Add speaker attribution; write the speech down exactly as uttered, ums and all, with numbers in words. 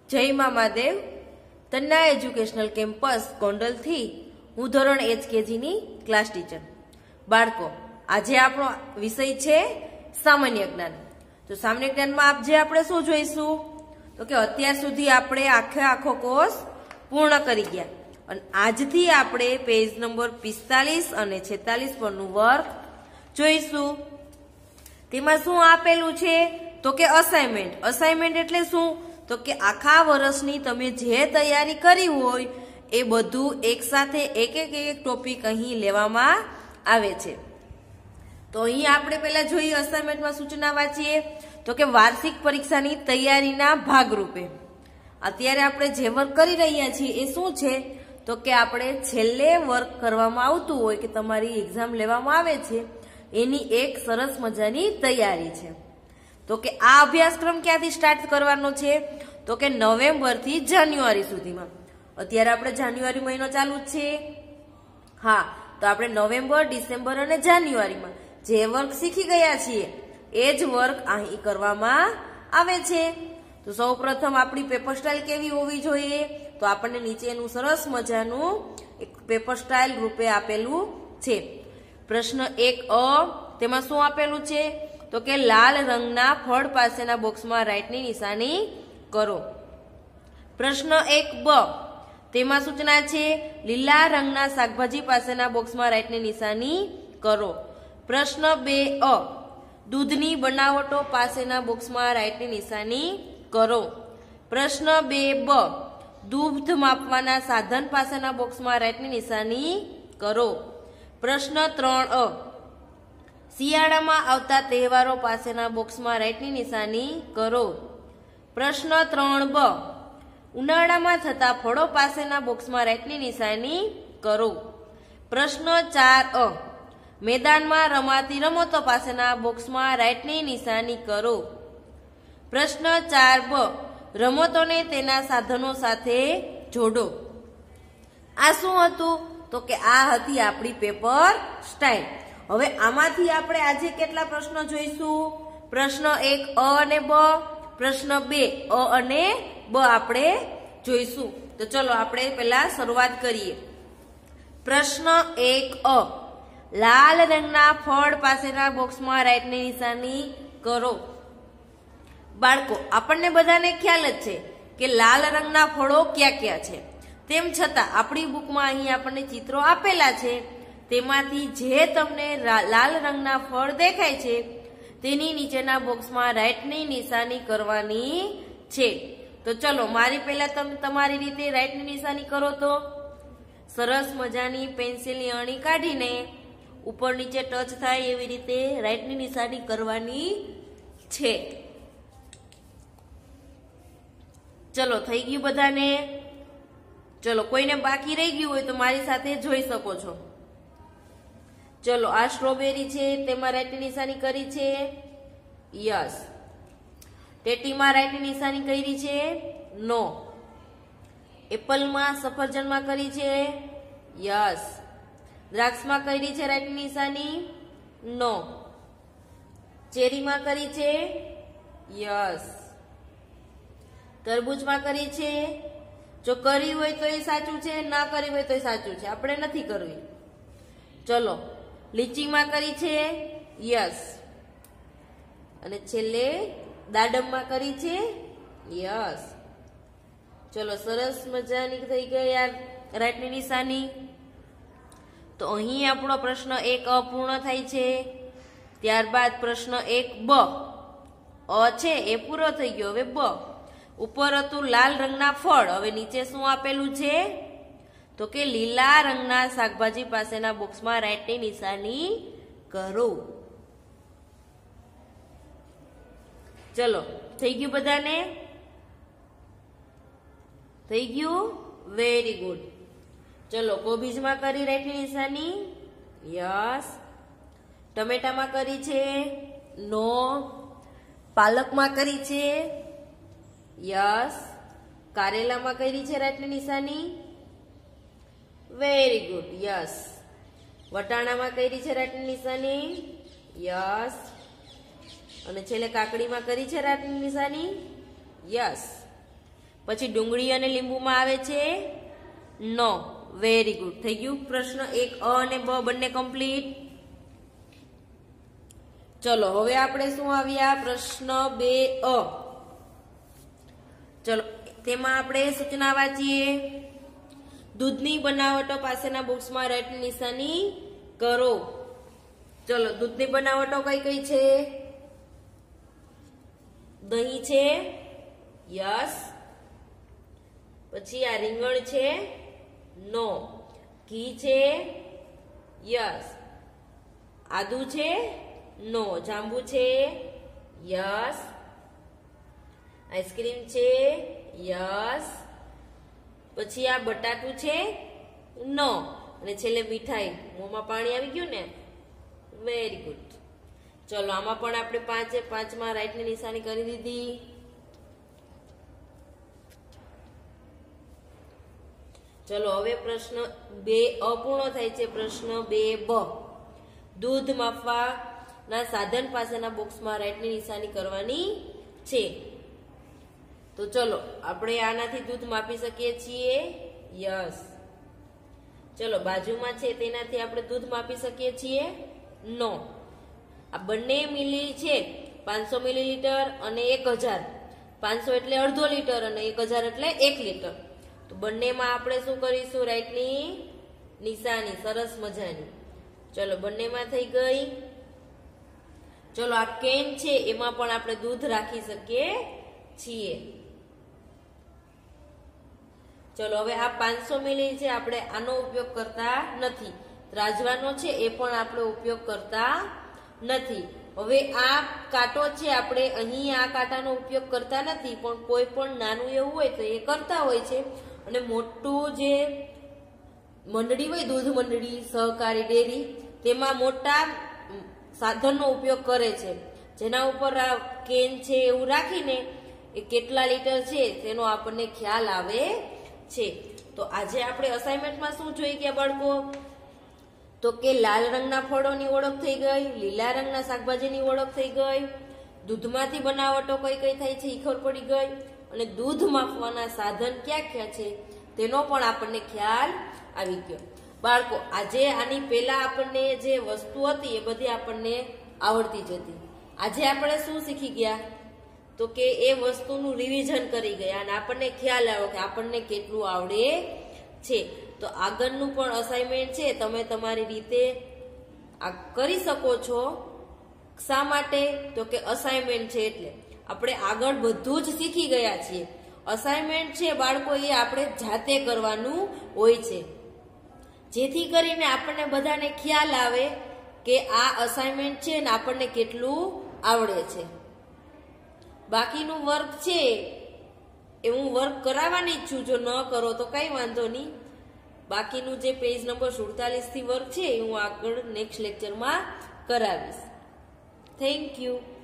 Speaker 1: જય Mamadev Tanna educational campus ગોંડલથી હું ધોરણ એચકેજીની ક્લાસ ટીચર. બાળકો, આજે આપણો વિષય છે સામાન્ય જ્ઞાન. તો સામાન્ય જ્ઞાનમાં આજે આપણે શું જોઈશું? તો કે અત્યાર સુધી આપણે આખે આખો કોર્સ પૂર્ણ કરી ગયા અને આજથી આપણે પેજ નંબર પિસ્તાલીસ અને છેતાલીસ પરનું વર્ક જોઈશું. તેમાં શું આપેલું છે? તો કે અસાઇનમેન્ટ. અસાઇનમેન્ટ એટલે શું? તો કે આખા વર્ષની તમે જે તૈયારી કરી હોય એ બધું એક સાથે એક એક એક ટોપિક અહીં લેવામાં આવે છે. તો અહીં આપણે પહેલા જોઈએ અસાઇનમેન્ટમાં સૂચના વાંચીએ તો કે વાર્ષિક પરીક્ષાની તૈયારીના ભાગરૂપે અત્યારે આપણે જે વર્ક કરી રહ્યા છીએ એ શું છે? તો કે આપણે છેલ્લે વર્ક કરવામાં આવતું હોય કે તમારી એક્ઝામ લેવામાં આવે છે એની એક સરસ મજાની તૈયારી છે. તો કે આ અભ્યાસક્રમ ક્યાંથી સ્ટાર્ટ કરવાનો છે? તો કે નવેમ્બર થી જાન્યુઆરી સુધીમાં. અત્યારે આપણે જાન્યુઆરી મહિનો ચાલુ જ છે. હા, તો આપણે નવેમ્બર, ડિસેમ્બર અને જાન્યુઆરીમાં જે વર્ક શીખી ગયા છીએ એ જ વર્ક અહીં કરવામાં આવે છે. તો સૌ પ્રથમ આપણી પેપર સ્ટાઇલ કેવી હોવી જોઈએ? તો આપણને નીચેનું સરસ મજાનું એક પેપર સ્ટાઇલ રૂપે આપેલું છે. પ્રશ્ન એક અ, તેમાં શું આપેલું છે? તો કે લાલ રંગના ફળ પાસેના બોક્સમાં રાઈટની નિશાની કરો. પ્રશ્ન એક બ, તેમાં સૂચના છે લીલા રંગના શાકભાજી પાસેના બોક્સમાં રાઈટની નિશાની કરો. પ્રશ્ન બે અ, દૂધની બનાવટો પાસેના બોક્સમાં રાઈટની નિશાની કરો. પ્રશ્ન બે બ, દૂધ માપવાના સાધન પાસેના બોક્સમાં રાઈટની નિશાની કરો. પ્રશ્ન ત્રણ અ, શિયાળામાં આવતા તહેવારો પાસેના બોક્સમાં રાઈટની નિશાની કરો. પ્રશ્ન ત્રણ બ, ઉનાળામાં થતા ફળો પાસેના બોક્સમાં રાઈટની નિશાની કરો. પ્રશ્ન ચાર અ, મેદાનમાં રમાતી રમતો પાસેના બોક્સમાં રાઈટની નિશાની કરો. પ્રશ્ન ચાર બ, રમતોને તેના સાધનો સાથે જોડો. આ શું હતું? તો કે આ હતી આપણી પેપર સ્ટાઇલ. હવે આમાંથી આપણે આજે કેટલા પ્રશ્નો જોઈશું? પ્રશ્ન એક અ અને બ, પ્રશ્ન બે અ અને બ આપણે જોઈશું. તો ચલો આપણે પહેલા શરૂઆત કરીએ. પ્રશ્ન એક અ, લાલ રંગના ફળ પાસેના બોક્સમાં રાઈટની નિશાની કરો. બાળકો, આપણને બધાને ખ્યાલ જ છે કે લાલ રંગના ફળો ક્યાં ક્યાં છે. તેમ છતાં આપણી બુકમાં અહીં આપણને ચિત્રો આપેલા છે. તેમાંથી જે તમને લાલ રંગના ફળ દેખાય છે તેની નીચેના બોક્સમાં રાઈટની નિશાની કરવાની છે. તો ચલો મારી પહેલા તમે તમારી રીતે રાઈટની નિશાની કરો. તો સરસ મજાની પેન્સિલની અણી કાઢીને ઉપર નીચે ટચ થાય એવી રીતે રાઈટની નિશાની કરવાની છે. ચલો થઈ ગયું બધાને? ચલો કોઈને બાકી રહી ગયું હોય તો મારી સાથે જોઈ શકો છો. ચલો આ સ્ટ્રોબેરી છે તેમાં રાઈટની નિશાની કરી છે. યસ. ટેટીમાં રાઈટની નિશાની કરી છે. નો. એપલમાં સફરજનમાં કરી છે. યસ. દ્રાક્ષમાં કરી છે રાઈટની નિશાની. નો. ચેરીમાં કરી છે. યસ. તરબૂચમાં કરી છે. જો કરી હોય તો એ સાચું છે, ના કરી હોય તો એ સાચું છે, આપણે નથી કરવી. ચલો લીચીમાં કરી છે. યસ. અને છેલ્લે દાડમમાં કરી છે. યસ. ચલો સરસ મજાની થઈ ગઈ યાર રાઈટની નિશાની. તો અહીં આપણો પ્રશ્ન એક અપૂર્ણ થાય છે. ત્યારબાદ પ્રશ્ન એક બ, અ છે એ પૂરો થઈ ગયો. હવે બ, ઉપર હતું લાલ રંગના ફળ, હવે નીચે શું આપેલું છે? તો કે લીલા રંગના શાકભાજી પાસેના બોક્સમાં રાઈટની નિશાની કરો. ચલો થઈ ગયું બધાને? થઈ ગયું? Very good. ચલો કોબીજમાં કરી રાઈટની નિશાની. યસ. ટમેટામાં કરી છે. નો. પાલકમાં કરી છે. યસ. કારેલામાં કરી છે રાઈટની નિશાની. Very good. યસ. વટાણામાં કરી છે રાઈટની નિશાની. યસ. અને છેલ્લે કાકડીમાં કરી છે રાઈટની નિશાની. યસ. પછી ડુંગળી અને લીંબુમાં આવે છે નો. Very good. થઈ ગયું પ્રશ્ન એક અ અને બ બંને કમ્પ્લીટ. ચલો હવે આપણે શું આવ્યા પ્રશ્ન બે અ. ચલો તેમાં આપણે સૂચના વાંચીએ. દૂધની બનાવટો પાસેના બોક્સમાં રાઈટની નિશાની કરો. ચલો દૂધની બનાવટો કઈ કઈ છે? દહીં છે, યસ. પછી આ રીંગણ છે, નો. ઘી છે, યસ. આદુ છે, નો. જાંબુ છે, યસ. આઈસ્ક્રીમ છે, યસ. પછી આ બટાટું છે, નો. અને છેલ્લે મીઠાઈ. મોંમાં પાણી આવી ગયું ને? Very good. ચલો આમાં પણ આપણે પાંચે પાંચમાં રાઈટ ની નિશાની કરી દીધી. ચલો હવે પ્રશ્ન બે અપૂર્ણ થાય છે. પ્રશ્ન બે બ. દૂધ માપવાના સાધન પાસેના બોક્સમાં રાઈટ ની નિશાની કરવાની છે. તો ચલો આપણે આનાથી દૂધ માપી શકીએ છીએ, યસ. ચલો બાજુમાં છે તેનાથી આપણે દૂધ માપી શકીએ છીએ, નો. આ બંને મિલી છે પાંચસો મિલીલીટર અને એક હજાર. પાંચસો એટલે અડધો લીટર અને એક હજાર એટલે એક લીટર. તો બંનેમાં આપણે શું કરીશું? રાઈટની નિશાની. સરસ મજાની. ચલો બંનેમાં થઈ ગઈ. ચલો આ કેન છે એમાં પણ આપણે દૂધ રાખી શકીએ છીએ. ચલો હવે આ પાંચસો મિલી છે આપણે આનો ઉપયોગ કરતા નથી. ત્રાજવાનો છે એ પણ આપણે ઉપયોગ કરતા નથી. હવે આ કાંટો છે આપણે અહીં આ કાંટાનો ઉપયોગ કરતા નથી, પણ કોઈ પણ નાનું એવું હોય તો એ કરતા હોય છે. અને મોટું જે મંડળી હોય, દૂધ મંડળી, સહકારી ડેરી, તેમાં મોટા સાધનનો ઉપયોગ કરે છે, જેના ઉપર આ કેન છે એવું રાખીને એ કેટલા લીટર છે તેનો આપણને ખ્યાલ આવે છે. તો આજે આપણે અસાઇનમેન્ટમાં શું જોઈ ગયા બાળકો? તો કે લાલ રંગના ફળોની ઓળખ થઈ ગઈ, લીલા રંગના શાકભાજીની ઓળખ થઈ ગઈ, દૂધમાંથી બનાવટો કઈ કઈ થાય છે એ ખબર પડી ગઈ, અને દૂધ માપવાના સાધન ક્યાં ક્યાં છે તેનો પણ આપણને ખ્યાલ આવી ગયો. બાળકો આજે આની પહેલા આપણને જે વસ્તુ હતી એ બધી આપણને આવડતી જ હતી. આજે આપણે શું શીખી ગયા? તો કે એ વસ્તુનું રિવિઝન કરી ગયા અને આપણને ખ્યાલ આવ્યો કે આપણને કેટલું આવડે છે. તો આગળનું પણ અસાઇનમેન્ટ છે તમે તમારી રીતે આ કરી શકો છો. શા માટે? તો કે અસાઇનમેન્ટ છે એટલે આપણે આગળ બધું જ શીખી ગયા છીએ. અસાઇનમેન્ટ છે બાળકો એ આપણે જાતે કરવાનું હોય છે, જેથી કરીને આપણને બધાને ખ્યાલ આવે કે આ અસાઇનમેન્ટ છે ને આપણને કેટલું આવડે છે. બાકીનું વર્ક છે એ હું વર્ક કરાવવાની જ છું. જો ન કરો તો કઈ વાંધો નહીં. બાકીનું જે પેજ નંબર સુડતાલીસ થી વર્ક છે એ હું આગળ નેક્સ્ટ લેક્ચરમાં કરાવીશ. Thank you.